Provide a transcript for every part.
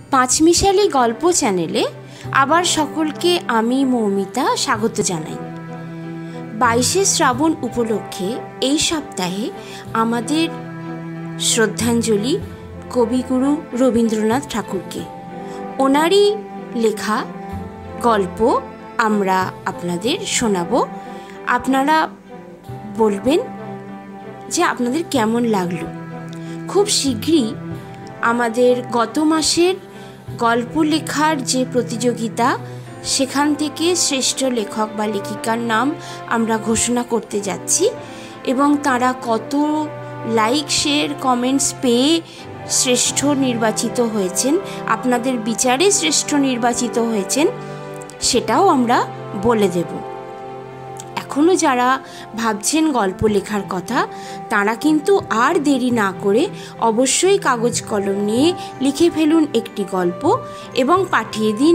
পাঁচমিশালি গল্প চ্যানেলে আবার সকলকে আমি মৌমিতা স্বাগত জানাই। 22শে শ্রাবণ উপলক্ষে এই সপ্তাহে আমাদের শ্রদ্ধাঞ্জলি কবিগুরু রবীন্দ্রনাথ ঠাকুরকে। ওনারই লেখা গল্প আমরা আপনাদের শোনাব। আপনারা বলবেন যে আপনাদের কেমন লাগলো। খুব শীঘ্রই আমাদের গত মাসের গল্প লেখার যে প্রতিযোগিতা, সেখান থেকে শ্রেষ্ঠ লেখক বা লেখিকার নাম আমরা ঘোষণা করতে যাচ্ছি এবং তারা কত লাইক, শেয়ার, কমেন্টস পেয়ে শ্রেষ্ঠ নির্বাচিত হয়েছেন, আপনাদের বিচারে শ্রেষ্ঠ নির্বাচিত হয়েছেন, সেটাও আমরা বলে দেব। এখনও যারা ভাবছেন গল্প লেখার কথা, তারা কিন্তু আর দেরি না করে অবশ্যই কাগজ কলম নিয়ে লিখে ফেলুন একটি গল্প এবং পাঠিয়ে দিন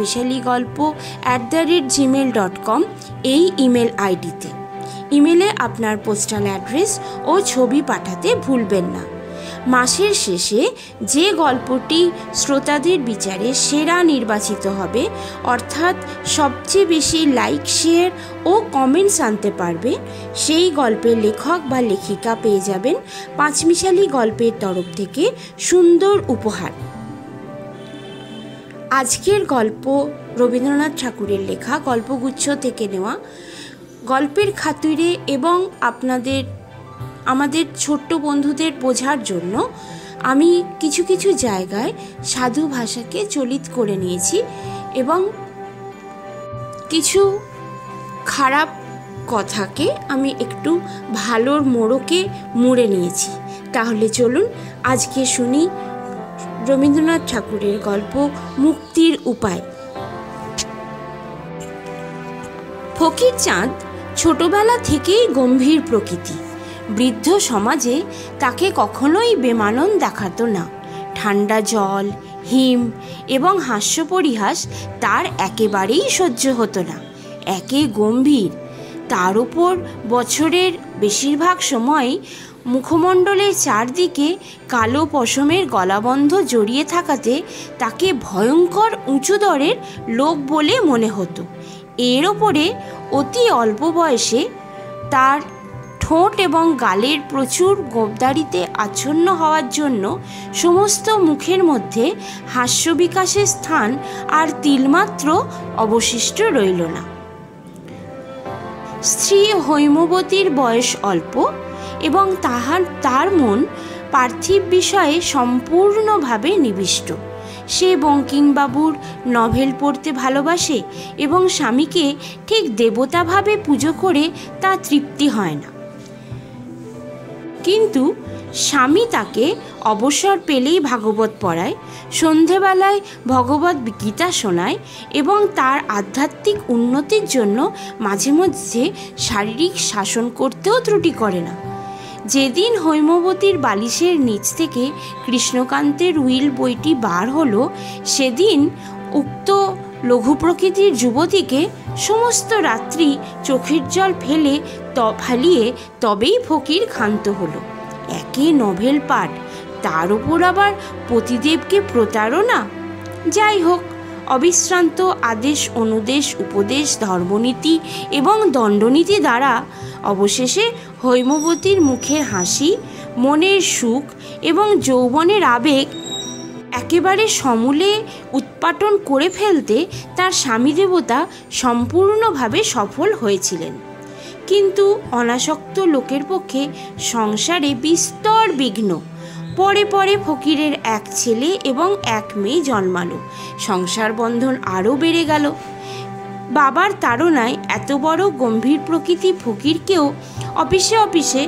panchmishaligolpo@gmail.com এই ইমেল আইডিতে। ইমেলে আপনার পোস্টাল অ্যাড্রেস ও ছবি পাঠাতে ভুলবেন না। মাসের শেষে যে গল্পটি শ্রোতাদের বিচারে সেরা নির্বাচিত হবে, অর্থাৎ সবচেয়ে বেশি লাইক, শেয়ার ও কমেন্টস আনতে পারবে, সেই গল্পের লেখক বা লেখিকা পেয়ে যাবেন পাঁচমিশালি গল্পের তরফ থেকে সুন্দর উপহার। আজকের গল্প রবীন্দ্রনাথ ঠাকুরের লেখা গল্পগুচ্ছ থেকে নেওয়া। গল্পের খাতিরে এবং আমাদের ছোট্ট বন্ধুদের বোঝার জন্য আমি কিছু কিছু জায়গায় সাধু ভাষাকে চলিত করে নিয়েছি এবং কিছু খারাপ কথাকে আমি একটু ভালোর মোড়কে মুড়ে নিয়েছি। তাহলে চলুন আজকে শুনি রবীন্দ্রনাথ ঠাকুরের গল্প মুক্তির উপায়। ফকিরচাঁদ ছোটবেলা থেকেই গম্ভীর প্রকৃতি। বৃদ্ধ সমাজে তাকে কখনোই বেমানন দেখাতো না। ঠান্ডা জল, হিম এবং হাস্য পরিহাস তার একেবারেই সহ্য হতো না। একে গম্ভীর, তার উপর বছরের বেশিরভাগ সময় মুখমণ্ডলের চারদিকে কালো পশমের গলাবন্ধ জড়িয়ে থাকাতে তাকে ভয়ঙ্কর উঁচু দরের লোক বলে মনে হতো। এর ওপরে অতি অল্প বয়সে তার ঠোঁট এবং গালের প্রচুর গোঁফদাড়িতে আচ্ছন্ন হওয়ার জন্য সমস্ত মুখের মধ্যে হাস্য বিকাশের স্থান আর তিলমাত্র অবশিষ্ট রইল না। স্ত্রী হৈমবতীর বয়স অল্প এবং তার মন পার্থিব বিষয়ে সম্পূর্ণভাবে নিবিষ্ট। সে বঙ্কিমবাবুর নভেল পড়তে ভালোবাসে এবং স্বামীকে ঠিক দেবতাভাবে পুজো করে তা তৃপ্তি হয় না। কিন্তু স্বামী তাকে অবসর পেলেই ভাগবত পড়ায়, সন্ধেবেলায় ভগবত গীতা শোনায় এবং তার আধ্যাত্মিক উন্নতির জন্য মাঝে মধ্যে শারীরিক শাসন করতেও ত্রুটি করে না। যেদিন হৈমবতীর বালিশের নিচ থেকে কৃষ্ণকান্তের উইল বইটি বার হলো, সেদিন উক্ত লঘু প্রকৃতির যুবতীকে সমস্ত রাত্রি চোখের জল ফালিয়ে তবেই ফকির ক্ষান্ত হলো। একে নভেল পাঠ, তার উপর আবার পতিদেবকে প্রতারণা। যাই হোক, অবিশ্রান্ত আদেশ, অনুদেশ, উপদেশ, ধর্মনীতি এবং দণ্ডনীতি দ্বারা অবশেষে হৈমবতীর মুখের হাসি, মনের সুখ এবং যৌবনের আবেগ একেবারে সমূলে উৎপাটন করে ফেলতে তার স্বামী দেবতা সম্পূর্ণভাবে সফল হয়েছিলেন। কিন্তু অনাসক্ত লোকের পক্ষে সংসারে বিস্তর বিঘ্ন। পরে পরে ফকিরের এক ছেলে এবং এক মেয়ে জন্মালো। সংসার বন্ধন আরও বেড়ে গেল। বাবার তাড়নায় এত বড় গম্ভীর প্রকৃতি ফকিরকেও অফিসে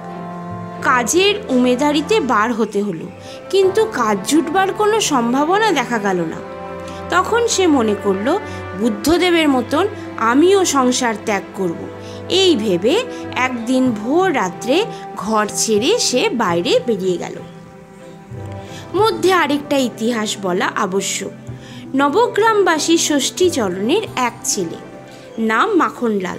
কাজের উমেদারিতে বার হতে হলো, কিন্তু কাজ জুটবার কোনো সম্ভাবনা দেখা গেল না। তখন সে মনে করল, বুদ্ধদেবের মতন আমিও সংসার ত্যাগ করব। এই ভেবে একদিন ভোর রাত্রে ঘর ছেড়ে সে বাইরে বেরিয়ে গেল। মধ্যে আরেকটা ইতিহাস বলা আবশ্যক। নবগ্রামবাসী ষষ্ঠীচরণের এক ছেলে, নাম মাখনলাল।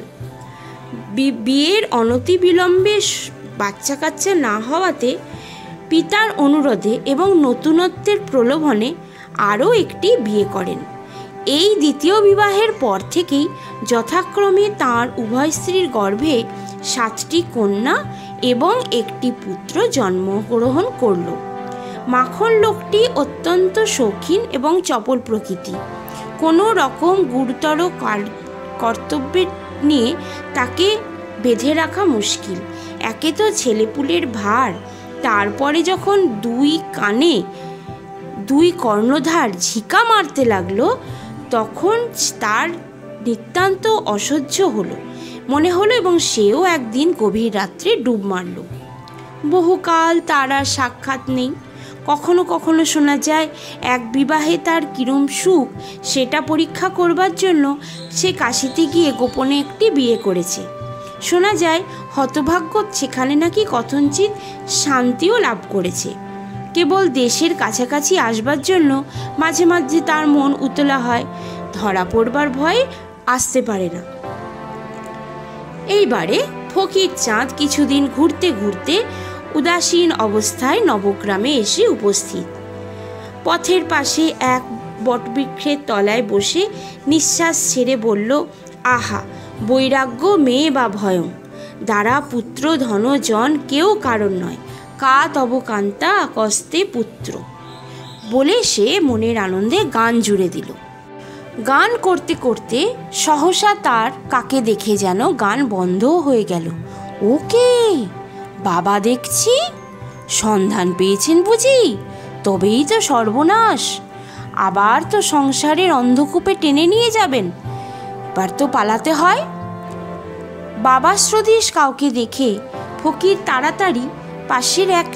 বিয়ের অনতিবিলম্বে বাচ্চা কাচ্চা না হওয়াতে পিতার অনুরোধে এবং নতুনত্বের প্রলোভনে আরও একটি বিয়ে করেন। এই দ্বিতীয় বিবাহের পর থেকেই যথাক্রমে তাঁর উভয় স্ত্রীর গর্ভে 7টি কন্যা এবং একটি পুত্র জন্মগ্রহণ করল। মাখন লোকটি অত্যন্ত শৌখিন এবং চপল প্রকৃতি। কোনো রকম গুরুতর কর্তব্যের নিয়ে তাকে বেঁধে রাখা মুশকিল। একে তো ছেলেপুলের ভার, তারপরে যখন 2 কানে 2 কর্ণধার ঝিকা মারতে লাগলো, তখন তার নিতান্ত অসহ্য হলো মনে হলো এবং সেও একদিন গভীর রাত্রে ডুব মারল। বহুকাল তার আর সাক্ষাৎ নেই। কখনো কখনো শোনা যায় এক বিবাহে তার কিরম সুখ সেটা পরীক্ষা করবার জন্য সে কাশিতে গিয়ে গোপনে একটি বিয়ে করেছে। শোনা যায় হতভাগ্য সেখানে নাকি কথঞ্চিত শান্তিও লাভ করেছে। কেবল দেশের কাছাকাছি আসবার জন্য মাঝে মাঝে তার মন উতলা হয়, ধরা পড়বার ভয়ে আসতে পারে না। এইবারে ফকির চাঁদ কিছুদিন ঘুরতে ঘুরতে উদাসীন অবস্থায় নবগ্রামে এসে উপস্থিত। পথের পাশে এক বটবৃক্ষের তলায় বসে নিঃশ্বাস ছেড়ে বলল, আহা, বৈরাগ্য মেয়ে বা ভয়ং, দ্বারা পুত্র ধন জন কেউ কারণ নয়, কা তব কান্তা কস্তে পুত্র। বলে সে মনের আনন্দে গান জুড়ে দিল। গান করতে করতে সহসা তার কাকে দেখে যেন গান বন্ধ হয়ে গেল। ওকে বাবা দেখছি, সন্ধান পেয়েছেন বুঝি? তবেই তো সর্বনাশ, আবার তো সংসারের অন্ধকূপে টেনে নিয়ে যাবেন। এবার তো পালাতে হয়। বাবা শ্রদিশ কাউকে দেখে ফকির তাড়াতাড়ি পাশের এক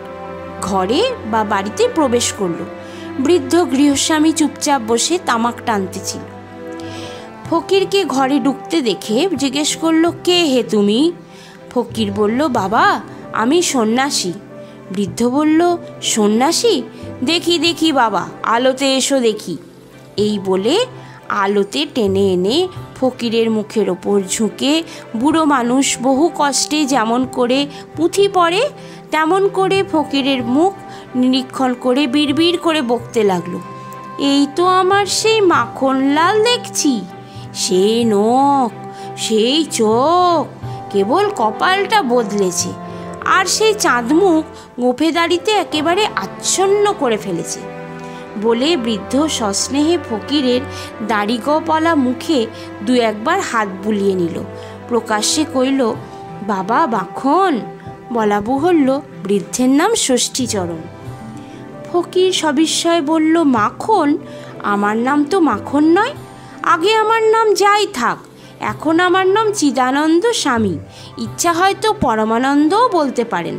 ঘরে বা বাড়িতে প্রবেশ করল। বৃদ্ধ গৃহস্বামী চুপচাপ বসে তামাক টানতেছিল। ফকিরকে ঘরে ঢুকতে দেখে জিজ্ঞেস করলো, কে হে তুমি? ফকির বলল, বাবা আমি সন্ন্যাসী। বৃদ্ধ বলল, সন্ন্যাসী? দেখি দেখি বাবা, আলোতে এসো দেখি। এই বলে আলোতে টেনে এনে ফকিরের মুখের ওপর ঝুঁকে বুড়ো মানুষ বহু কষ্টে যেমন করে পুঁথি পড়ে তেমন করে ফকিরের মুখ নিরীক্ষণ করে বিড়বিড় করে বকতে লাগলো, এই তো আমার সেই মাখনলাল দেখছি, সেই নখ, সেই চোখ, কেবল কপালটা বদলেছে, আর সেই চাঁদমুখ গোঁফে দাড়িতে একেবারে আচ্ছন্ন করে ফেলেছে। বলে বৃদ্ধ সস্নেহে ফকিরের দাড়িগোপালা মুখে 2-1 হাত বুলিয়ে নিল। প্রকাশ্যে কইল, বাবা মাখন। বলা বহুল্য বৃদ্ধের নাম ষষ্ঠীচরণ। ফকির সবিস্ময়ে বলল, মাখন? আমার নাম তো মাখন নয়। আগে আমার নাম যাই থাক, এখন আমার নাম চিদানন্দ স্বামী, ইচ্ছা হয়তো পরমানন্দও বলতে পারেন।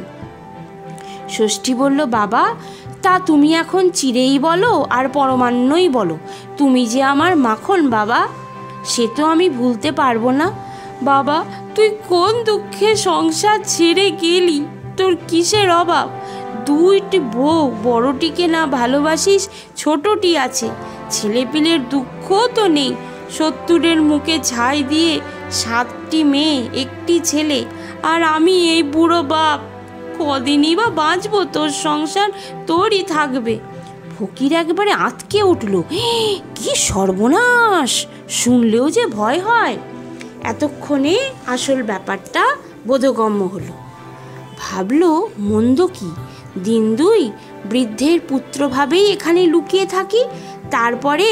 ষষ্ঠী বলল, বাবা তা তুমি এখন চিরেই বলো আর পরমান্নই বলো, তুমি যে আমার মাখন বাবা, সে তো আমি ভুলতে পারবো না। বাবা তুই কোন দুঃখে সংসার ছেড়ে গেলি? তোর কিসের অভাব? 2টি বউ, বড়টিকে না ভালোবাসিস, ছোটটি আছে, ছেলেপিলের দুঃখ তো নেই। 70-এর মুখে ছাই দিয়ে 7টি মেয়ে, 1টি ছেলে, আর আমি এই বুড়ো বাপ, কদিনই বা বাঁচবো? তোর সংসার তোরই থাকবে। ফকির একবারে আঁতকে উঠল, কি সর্বনাশ! শুনলেও যে ভয় হয়। এতক্ষণে আসল ব্যাপারটা বোধগম্য হলো। ভাবলো, মন্দ কি, দিন 2 বৃদ্ধের পুত্রভাবেই এখানে লুকিয়ে থাকি, তারপরে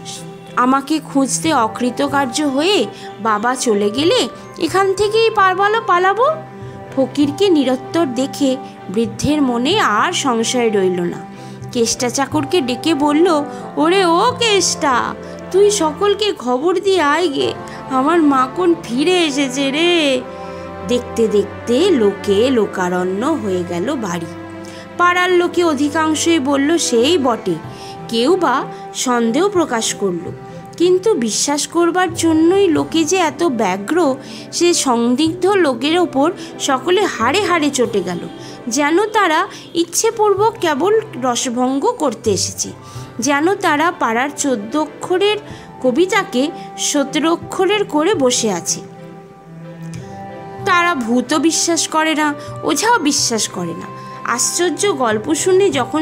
আমাকে খুঁজতে অকৃতকার্য হয়ে বাবা চলে গেলে এখান থেকেই পালাবো। ফকিরকে নিরুত্তর দেখে বৃদ্ধের মনে আর সংশয় রইল না। কেষ্টা চাকরকে ডেকে বলল, ওরে ও কেষ্টা, তুই সকলকে খবর দিয়ে আয় গে, আমার মাখন ফিরে এসেছে রে। দেখতে দেখতে লোকে লোকারণ্য হয়ে গেল বাড়ি। পাড়ার লোকে অধিকাংশই বলল, সেই বটে। কেউ বা সন্দেহ প্রকাশ করল, কিন্তু বিশ্বাস করবার জন্যই লোকে যে এত ব্যগ্র, সে সন্দিগ্ধ লোকের ওপর সকলে হাড়ে হাড়ে চটে গেল, যেন তারা ইচ্ছেপূর্বক কেবল রসভঙ্গ করতে এসেছে, যেন তারা পাড়ার 14 অক্ষরের কবিতাকে 17 অক্ষরের করে বসে আছে। তারা ভূতও বিশ্বাস করে না, ওঝাও বিশ্বাস করে না। আশ্চর্য গল্প শুনে যখন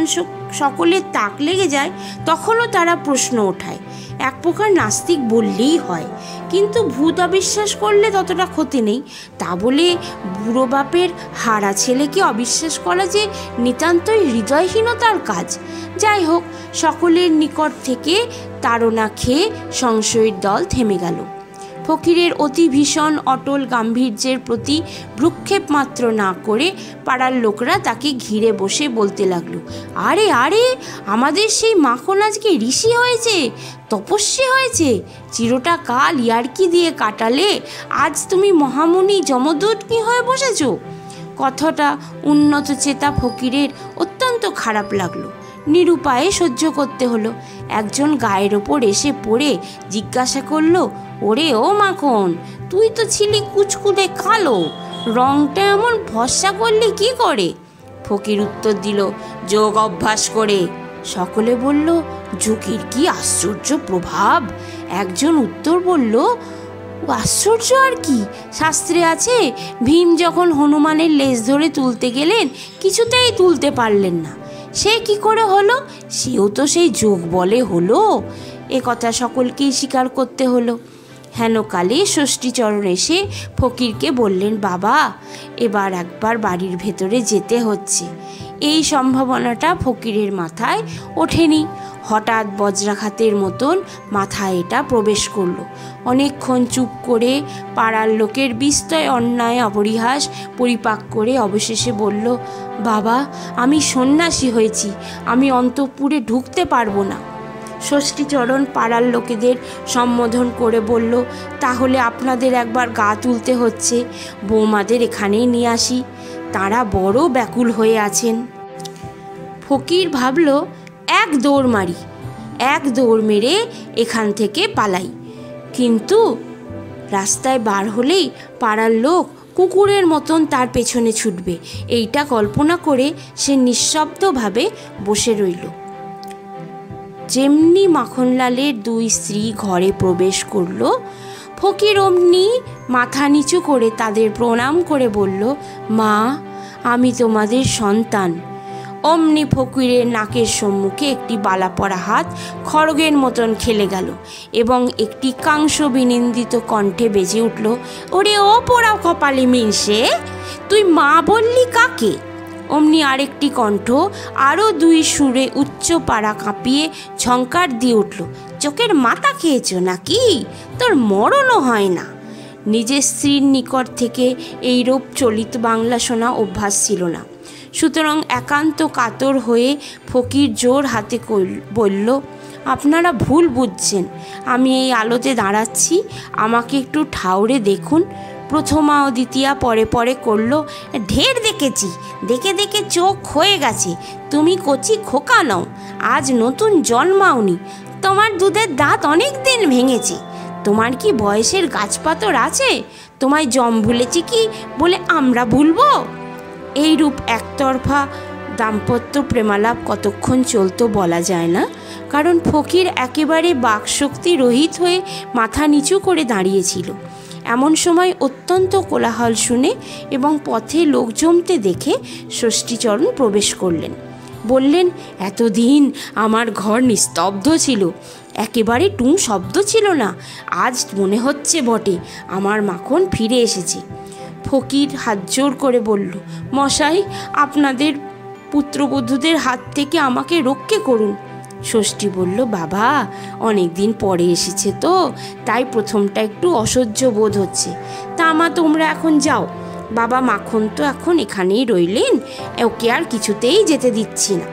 সকলের তাক লেগে যায় তখনও তারা প্রশ্ন ওঠায়। এক প্রকার নাস্তিক বললেই হয়, কিন্তু ভূত অবিশ্বাস করলে ততটা ক্ষতি নেই। তা বলে বুড়ো বাপের হারা ছেলেকে অবিশ্বাস করা যে নিতান্তই হৃদয়হীনতার কাজ। যাই হোক, সকলের নিকট থেকে তাড়না খেয়ে সংশয়ের দল থেমে গেল। ফকিরের অতি ভীষণ অটল গাম্ভীর্যের প্রতি ভ্রুক্ষেপ মাত্র না করে পাড়ার লোকরা তাকে ঘিরে বসে বলতে লাগলো, আরে আরে, আমাদের সেই মাখন আজকে ঋষি হয়েছে, তপস্বী হয়েছে। চিরটা কাল ইয়ার্কি দিয়ে কাটালে, আজ তুমি মহামুনি যমদূত কি হয়ে বসেছ। কথাটা উন্নত চেতা ফকিরের অত্যন্ত খারাপ লাগলো। নিরুপায়ে সহ্য করতে হলো। একজন গায়ের ওপর এসে পড়ে জিজ্ঞাসা করলো, ওরে ও মাখন, তুই তো ছিলি কুচকুচে কালো, রংটা এমন ফর্সা করলি কি করে? ফকির উত্তর দিল, যোগ অভ্যাস করে। সকলে বলল, যোগের কি আশ্চর্য প্রভাব। একজন উত্তর বলল, আশ্চর্য আর কি, শাস্ত্রে আছে ভীম যখন হনুমানের লেজ ধরে তুলতে গেলেন কিছুতেই তুলতে পারলেন না, সে কি করে হলো? সেও তো সেই যোগ বলে হলো। এ কথা সকলকেই স্বীকার করতে হলো। হেনকালে ষষ্ঠীচরণ এসে ফকিরকে বললেন, বাবা, এবার একবার বাড়ির ভেতরে যেতে হচ্ছে। এই সম্ভাবনাটা ফকিরের মাথায় ওঠেনি। হঠাৎ বজ্রাঘাতের মতন মাথায় এটা প্রবেশ করলো। অনেকক্ষণ চুপ করে পাড়ার লোকের বিস্তর অন্যায় অপরিহাস পরিপাক করে অবশেষে বলল, বাবা, আমি সন্ন্যাসী হয়েছি, আমি অন্তঃপুরে ঢুকতে পারবো না। ষষ্ঠীচরণ পাড়ার লোকেদের সম্বোধন করে বলল, তাহলে আপনাদের একবার গা তুলতে হচ্ছে, বৌমাদের এখানেই নিয়ে আসি, তারা বড় ব্যাকুল হয়ে আছেন। ফকির ভাবল, এক দৌড় মারি, এক দৌড় মেরে এখান থেকে পালাই। কিন্তু রাস্তায় বার হলেই পাড়ার লোক কুকুরের মতন তার পেছনে ছুটবে, এইটা কল্পনা করে সে নিঃশব্দভাবে বসে রইল। যেমনি মাখনলালের দুই স্ত্রী ঘরে প্রবেশ করল, ফকির অমনি মাথা নিচু করে তাদের প্রণাম করে বলল, মা, আমি তোমাদের সন্তান। অমনি ফকিরের নাকের সম্মুখে একটি বালা পরা হাত খড়গের মতন খেলে গেল এবং একটি কাংস বিনিন্দিত কণ্ঠে বেজে উঠল, ওরে ও পোড়া কপালে মিনসে, তুই মা বললি কাকে? অমনি আরেকটি কণ্ঠ আরও দুই সুরে উচ্চ পাড়া কাঁপিয়ে ঝঙ্কার দিয়ে উঠল, চোখের মাথা খেয়েছ নাকি? তোর মরণও হয় না। নিজের স্ত্রীর নিকট থেকে এইরূপ চলিত বাংলা শোনা অভ্যাস ছিল না। সুতরাং একান্ত কাতর হয়ে ফকির জোর হাতে বলল, আপনারা ভুল বুঝছেন, আমি এই আলোতে দাঁড়াচ্ছি, আমাকে একটু ঠাউরে দেখুন। প্রথমা ও দ্বিতীয়া পরে পরে করল, ঢের দেখেছি, দেখে দেখে চোখ হয়ে গেছে, তুমি কচি খোকা নও, আজ নতুন জন্মাওনি, তোমার দুধের দাঁত অনেক দিন ভেঙেছে, তোমার কি বয়সের গাছপাতর আছে? তোমায় জম ভুলেছি কি বলে আমরা ভুলবো? এইরূপ একতরফা দাম্পত্য প্রেমালাপ কতক্ষণ চলতো বলা যায় না, কারণ ফকির একেবারে বাকশক্তি রহিত হয়ে মাথা নিচু করে দাঁড়িয়েছিল। এমন সময় অত্যন্ত কোলাহল শুনে এবং পথে লোক জমতে দেখে ষষ্ঠীচরণ প্রবেশ করলেন। বললেন, এতদিন আমার ঘর নিস্তব্ধ ছিল, একেবারে টুঁ শব্দ ছিল না, আজ মনে হচ্ছে বটে আমার মাখন ফিরে এসেছে। ফকির হাত জোর করে বলল, মশাই, আপনাদের পুত্রবধূদের হাত থেকে আমাকে রক্ষে করুন। ষষ্ঠী বলল, বাবা, অনেক দিন পরে এসেছে তো, তাই প্রথমটা একটু অসহ্য বোধ হচ্ছে। তা মা, তোমরা এখন যাও, বাবা মাখন তো এখন এখানেই রইলেন, ওকে আর কিছুতেই যেতে দিচ্ছি না।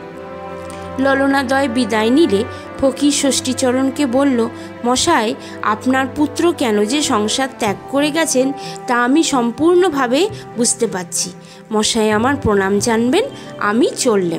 ললনাদয় বিদায় নিলে ফকির ষষ্ঠীচরণকে বলল, মশাই, আপনার পুত্র কেন যে সংসার ত্যাগ করে গেছেন তা আমি সম্পূর্ণভাবে বুঝতে পারছি। মশাই আমার প্রণাম জানবেন, আমি চললেম।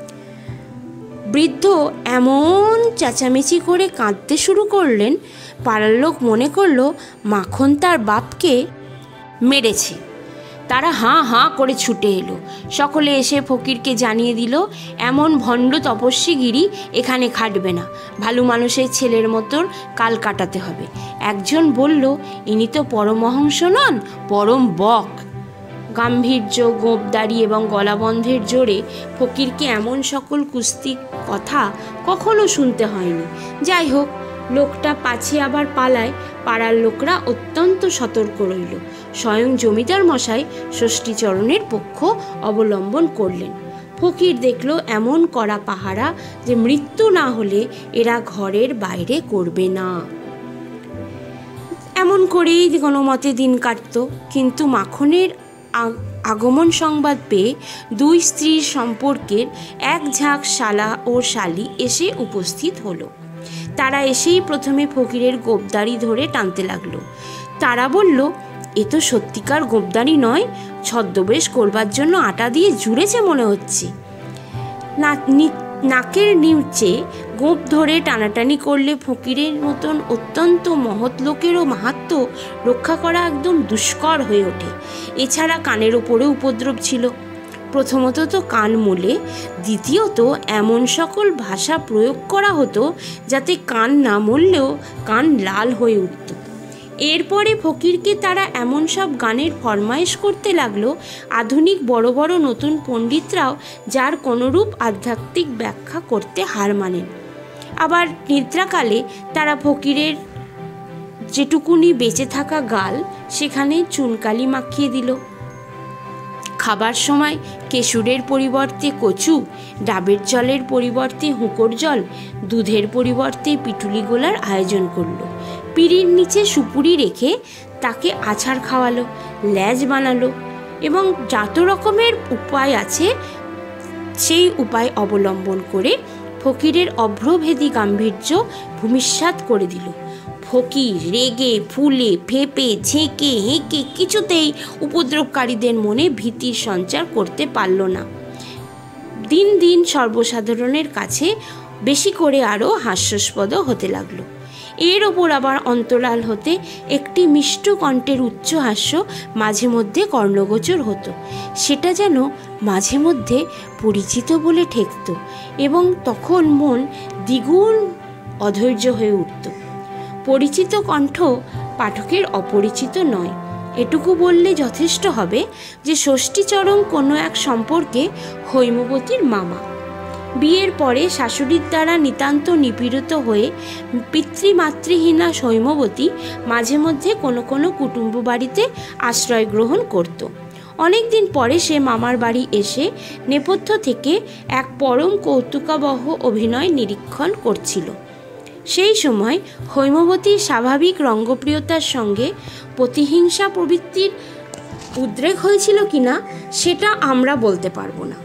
বৃদ্ধ এমন চেঁচামেচি করে কাঁদতে শুরু করলেন, পাড়ার লোক মনে করল মাখন তার বাপকে মেরেছে। তারা হাঁ হাঁ করে ছুটে এলো। সকলে এসে ফকিরকে জানিয়ে দিল, এমন ভণ্ড তপস্বীগিরি এখানে খাটবে না, ভালো মানুষের ছেলের মতন কাল কাটাতে হবে। একজন বলল, ইনি তো পরমহংস নন, পরম বক। গাম্ভীর্য, গোঁপদাড়ি এবং গলাবন্ধের জোরে ফকিরকে এমন সকল কুস্তির কথা কখনো শুনতে হয়নি। যাই হোক, লোকটা পাছে আবার পালায়, পাড়ার লোকরা অত্যন্ত সতর্ক রইল। স্বয়ং জমিদার মশাই ষষ্ঠীচরণের পক্ষ অবলম্বন করলেন। ফকির দেখল এমন কড়া পাহারা যে মৃত্যু না হলে এরা ঘরের বাইরে করবে না। এমন করেই কোনো মতে দিন কাটত। কিন্তু মাখনের আগমন সংবাদ পেয়ে দুই স্ত্রীর সম্পর্কের এক ঝাঁক শালা ও শালি এসে উপস্থিত হলো। তারা এসেই প্রথমে ফকিরের গোঁপদাড়ি ধরে টানতে লাগলো। তারা বলল, এ তো সত্যিকার গোঁপদাড়ি নয়, ছদ্মবেশ করবার জন্য আটা দিয়ে জুড়েছে মনে হচ্ছে। নাকের নিচে গোঁপ ধরে টানাটানি করলে ফকিরের মতন অত্যন্ত মহৎ লোকেরও মাহাত্ম্য রক্ষা করা একদম দুষ্কর হয়ে ওঠে। এছাড়া কানের ওপরে উপদ্রব ছিল। প্রথমত তো কান মূলে, দ্বিতীয়ত এমন সকল ভাষা প্রয়োগ করা হতো যাতে কান না মরলেও কান লাল হয়ে উঠত। এরপরে ফকিরকে তারা এমন সব গানের ফরমায়েশ করতে লাগলো, আধুনিক বড় বড় নতুন পণ্ডিতরাও যার কোনোরূপ আধ্যাত্মিক ব্যাখ্যা করতে হার মানেন। আবার নিদ্রাকালে তারা ফকিরের যেটুকুনি বেঁচে থাকা গাল সেখানে চুনকালি মাখিয়ে দিল। খাবার সময় কেশুরের পরিবর্তে কচু, ডাবের জলের পরিবর্তে হুঁকোর জল, দুধের পরিবর্তে পিটুলি গোলার আয়োজন করলো। পিঁড়ির নিচে সুপুরি রেখে তাকে আছাড় খাওয়ালো, ল্যাজ বানালো এবং যত রকমের উপায় আছে সেই উপায় অবলম্বন করে ফকিরের অভ্রভেদী গাম্ভীর্য ভূমিসাৎ করে দিল। ফকির রেগে ফুলে ফেপে ঝেঁকে হেঁকে কিছুতেই উপদ্রবকারীদের মনে ভীতির সঞ্চার করতে পারল না। দিন দিন সর্বসাধারণের কাছে বেশি করে আরও হাস্যাস্পদ হতে লাগলো। এর ওপর আবার অন্তরাল হতে একটি মিষ্ট কণ্ঠের উচ্চহাস্য মাঝে মধ্যে কর্ণগোচর হতো। সেটা যেন মাঝে মধ্যে পরিচিত বলে ঠেকত এবং তখন মন দ্বিগুণ অধৈর্য হয়ে উঠত। পরিচিত কণ্ঠ পাঠকের অপরিচিত নয়, এটুকু বললে যথেষ্ট হবে যে ষষ্ঠীচরণ কোনো এক সম্পর্কে হৈমবতীর মামা। বিয়ের পরে শাশুড়ির দ্বারা নিতান্ত নিপীড়িত হয়ে পিতৃমাতৃহীনা হৈমবতী মাঝে মধ্যে কোনো কোনো কুটুম্ব বাড়িতে আশ্রয় গ্রহণ করত। অনেক দিন পরে সে মামার বাড়ি এসে নেপথ্য থেকে এক পরম কৌতুকাবহ অভিনয় নিরীক্ষণ করছিল। সেই সময় হৈমবতীর স্বাভাবিক রঙ্গপ্রিয়তার সঙ্গে প্রতিহিংসা প্রবৃত্তির উদ্রেক হয়েছিল কিনা সেটা আমরা বলতে পারবো না।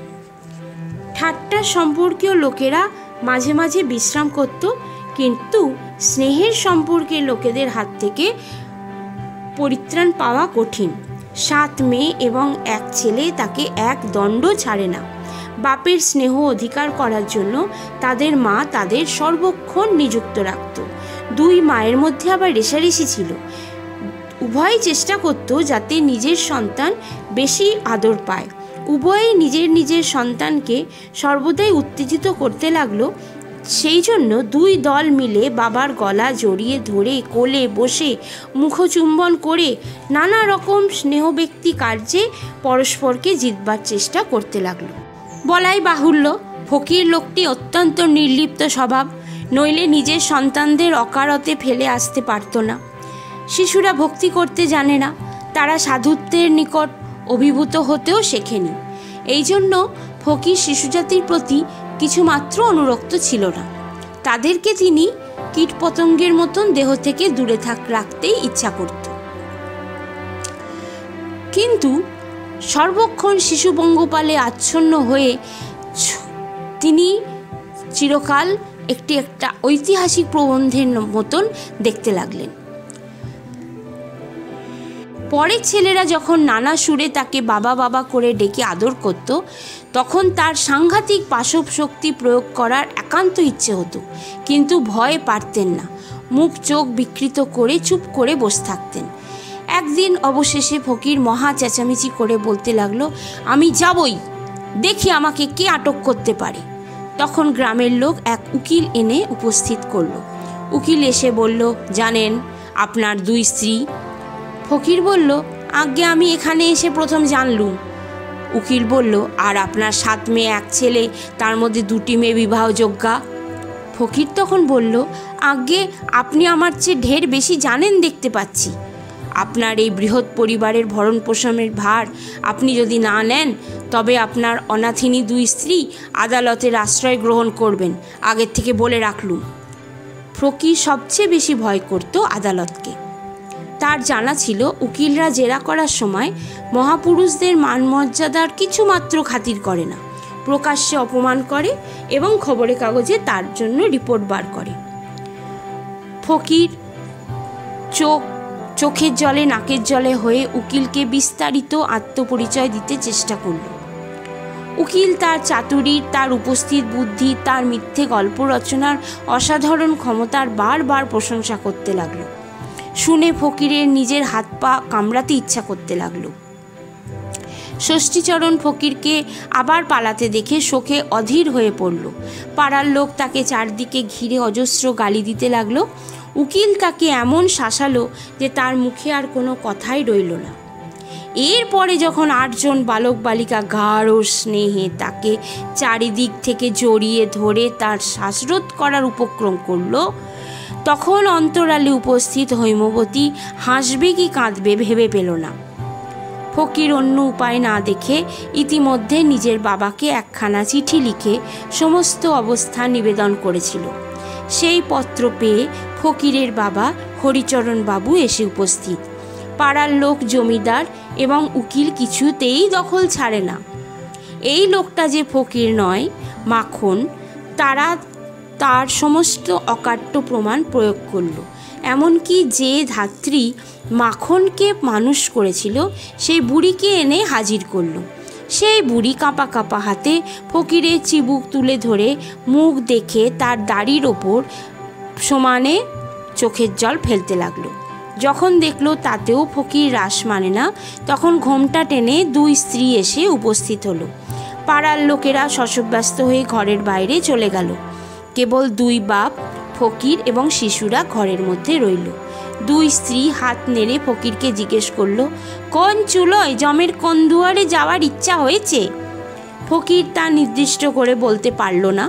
ঠাট্টার সম্পর্কীয় লোকেরা মাঝে মাঝে বিশ্রাম করত, কিন্তু স্নেহের সম্পর্কের লোকেদের হাত থেকে পরিত্রাণ পাওয়া কঠিন। 7 মেয়ে এবং এক ছেলে তাকে এক দণ্ড ছাড়ে না। বাপের স্নেহ অধিকার করার জন্য তাদের মা তাদের সর্বক্ষণ নিযুক্ত রাখত। 2 মায়ের মধ্যে আবার রেষারেষি ছিল। উভয়ই চেষ্টা করত যাতে নিজের সন্তান বেশি আদর পায়। উভয়ই নিজের নিজের সন্তানকে সর্বদাই উত্তেজিত করতে লাগলো। সেই জন্য 2 দল মিলে বাবার গলা জড়িয়ে ধরে কোলে বসে মুখচুম্বন করে নানা রকম স্নেহব্যক্তি কার্যে পরস্পরকে জিতবার চেষ্টা করতে লাগলো। বলাই বাহুল্য, ফকির লোকটি অত্যন্ত নির্লিপ্ত স্বভাব, নইলে নিজের সন্তানদের অকারতে ফেলে আসতে পারত না। শিশুরা ভক্তি করতে জানে না, তারা সাধুত্বের নিকট অভিভূত হতেও শেখেনি। এই জন্য ফকির শিশুজাতির প্রতি কিছুমাত্র অনুরক্ত ছিল না। তাদেরকে তিনি কীটপতঙ্গের মতন দেহ থেকে দূরে রাখতেই ইচ্ছা করত। কিন্তু সর্বক্ষণ শিশু পঙ্গপালে আচ্ছন্ন হয়ে তিনি চিরকাল একটা ঐতিহাসিক প্রবন্ধের মতন দেখতে লাগলেন। পরে ছেলেরা যখন নানা সুরে তাকে বাবা বাবা করে ডেকে আদর করত, তখন তার সাংঘাতিক পাশব শক্তি প্রয়োগ করার একান্ত ইচ্ছে হতো, কিন্তু ভয়ে পারতেন না। মুখ চোখ বিকৃত করে চুপ করে বসে থাকতেন। একদিন অবশেষে ফকির মহা চেঁচামেচি করে বলতে লাগলো, আমি যাবই, দেখি আমাকে কে আটক করতে পারে। তখন গ্রামের লোক এক উকিল এনে উপস্থিত করল। উকিল এসে বলল, জানেন আপনার 2 স্ত্রী? ফকির বলল, আজ্ঞে আমি এখানে এসে প্রথম জানলুম। উকিল বলল, আর আপনার 7 মেয়ে 1 ছেলে, তার মধ্যে 2টি মেয়ে বিবাহযোগ্যা। ফকির তখন বলল, আজ্ঞে আপনি আমার চেয়ে ঢের বেশি জানেন দেখতে পাচ্ছি। আপনার এই বৃহৎ পরিবারের ভরণ পোষণের ভার আপনি যদি না নেন, তবে আপনার অনাথিনী 2 স্ত্রী আদালতের আশ্রয় গ্রহণ করবেন, আগের থেকে বলে রাখলুম। ফকির সবচেয়ে বেশি ভয় করত আদালতকে। তার জানা ছিল উকিলরা জেরা করার সময় মহাপুরুষদের মান মর্যাদার কিছুমাত্র খাতির করে না, প্রকাশ্যে অপমান করে এবং খবরের কাগজে তার জন্য রিপোর্ট বার করে। ফকির চোখের জলে নাকের জলে হয়ে উকিলকে বিস্তারিত আত্মপরিচয় দিতে চেষ্টা করল। উকিল তার চাতুরীর, তার উপস্থিত বুদ্ধি, তার মিথ্যে গল্প রচনার অসাধারণ ক্ষমতার বারবার প্রশংসা করতে লাগলো। শুনে ফকিরের নিজের হাত পা কামড়াতে ইচ্ছা করতে লাগলো। ষষ্ঠীচরণ ফকিরকে আবার পালাতে দেখে শোকে অধীর হয়ে পড়ল। পাড়ার লোক তাকে চারদিকে ঘিরে অজস্র গালি দিতে লাগলো। উকিল তাকে এমন শাসালো যে তার মুখে আর কোনো কথাই রইল না। এরপরে যখন 8 জন বালক বালিকা গাঢ় স্নেহে তাকে চারিদিক থেকে জড়িয়ে ধরে তার শ্বাসরোধ করার উপক্রম করল, তখন অন্তরালে উপস্থিত হৈমবতী হাসবে কি কাঁদবে ভেবে পেল না। ফকির অন্য উপায় না দেখে ইতিমধ্যে নিজের বাবাকে একখানা চিঠি লিখে সমস্ত অবস্থা নিবেদন করেছিল। সেই পত্র পেয়ে ফকিরের বাবা হরিচরণ বাবু এসে উপস্থিত। পাড়ার লোক, জমিদার এবং উকিল কিছুতেই দখল ছাড়ে না। এই লোকটা যে ফকির নয়, মাখন, তারা তার সমস্ত অকাট্য প্রমাণ প্রয়োগ করল। এমনকি যে ধাত্রী মাখনকে মানুষ করেছিল সেই বুড়িকে এনে হাজির করল। সেই বুড়ি কাঁপা কাঁপা হাতে ফকিরের চিবুক তুলে ধরে মুখ দেখে তার দাড়ির ওপর সমানে চোখের জল ফেলতে লাগলো। যখন দেখলো তাতেও ফকির রাস মানে না, তখন ঘোমটা টেনে 2 স্ত্রী এসে উপস্থিত হলো। পাড়ার লোকেরা শশব্যস্ত হয়ে ঘরের বাইরে চলে গেল। কেবল 2 বাপ, ফকির এবং শিশুরা ঘরের মধ্যে রইল। 2 স্ত্রী হাত নেড়ে ফকিরকে জিজ্ঞেস করলো, কোন চুলোয় জমের কোন দুয়ারে যাওয়ার ইচ্ছা হয়েছে? ফকির তা নির্দিষ্ট করে বলতে পারল না,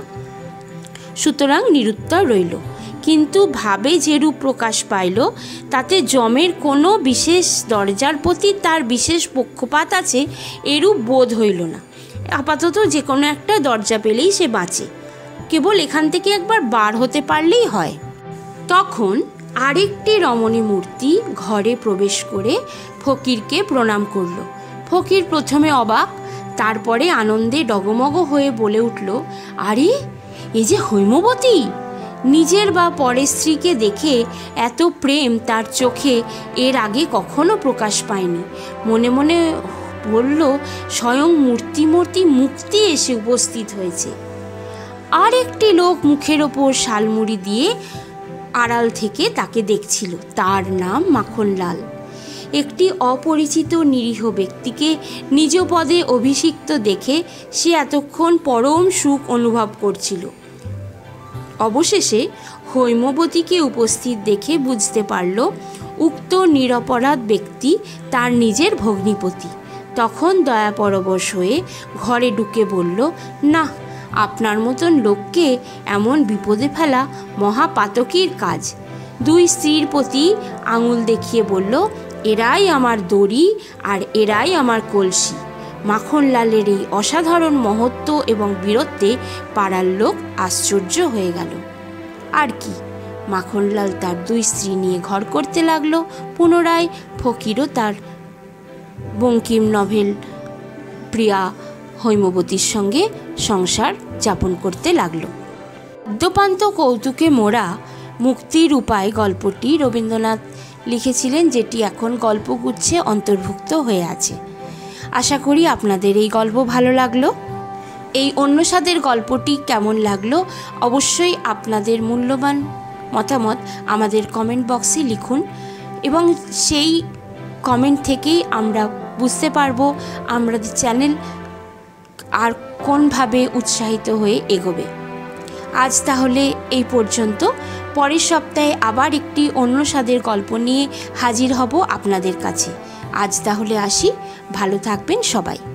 সুতরাং নিরুত্তর রইল। কিন্তু ভাবে যেরূপ প্রকাশ পাইল তাতে জমের কোনো বিশেষ দরজার প্রতি তার বিশেষ পক্ষপাত আছে এরূপ বোধ হইল না। আপাতত যে কোনো একটা দরজা পেলেই সে বাঁচে, কেবল এখান থেকে একবার বার হতে পারলেই হয়। তখন আরেকটি রমণী মূর্তি ঘরে প্রবেশ করে ফকিরকে প্রণাম করল। ফকির প্রথমে অবাক, তারপরে আনন্দে ডগমগ হয়ে বলে উঠল, আরে এ যে হৈমবতী! নিজের বা পরের স্ত্রীকে দেখে এত প্রেম তার চোখে এর আগে কখনো প্রকাশ পায়নি। মনে মনে বলল, স্বয়ং মূর্তি মুক্তি এসে উপস্থিত হয়েছে। আর একটি লোক মুখের ওপর শালমুড়ি দিয়ে আড়াল থেকে তাকে দেখছিল। তার নাম মাখনলাল। একটি অপরিচিত নিরীহ ব্যক্তিকে নিজ পদে অভিষিক্ত দেখে সে এতক্ষণ পরম সুখ অনুভব করছিল। অবশেষে হৈমবতীকে উপস্থিত দেখে বুঝতে পারল উক্ত নিরপরাধ ব্যক্তি তার নিজের ভগ্নিপতি। তখন দয়াপরবশ হয়ে ঘরে ঢুকে বলল, না, আপনার মতন লোককে এমন বিপদে ফেলা মহাপাতকীর কাজ। 2 স্ত্রীর প্রতি আঙুল দেখিয়ে বলল, এরাই আমার দড়ি আর এরাই আমার কলসি। মাখনলালের এই অসাধারণ মহত্ব এবং বীরত্বে পাড়ার লোক আশ্চর্য হয়ে গেল। আর কি, মাখনলাল তার 2 স্ত্রী নিয়ে ঘর করতে লাগলো। পুনরায় ফকিরও তার বঙ্কিম নভেল প্রিয়া হৈমবতীর সঙ্গে সংসার যাপন করতে লাগলো। আদ্যোপান্ত কৌতুকে মোড়া মুক্তির উপায় গল্পটি রবীন্দ্রনাথ লিখেছিলেন, যেটি এখন গল্পগুচ্ছে অন্তর্ভুক্ত হয়ে আছে। আশা করি আপনাদের এই গল্প ভালো লাগলো। এই অন্য স্বাদের গল্পটি কেমন লাগলো অবশ্যই আপনাদের মূল্যবান মতামত আমাদের কমেন্ট বক্সে লিখুন, এবং সেই কমেন্ট থেকেই আমরা বুঝতে পারবো আমাদের চ্যানেল আর কোনভাবে উৎসাহিত হয়ে এগোবে। আজ তাহলে এই পর্যন্ত। পরের সপ্তাহে আবার একটি অন্য স্বাদের গল্প নিয়ে হাজির হব আপনাদের কাছে। আজ তাহলে আসি, ভালো থাকবেন সবাই।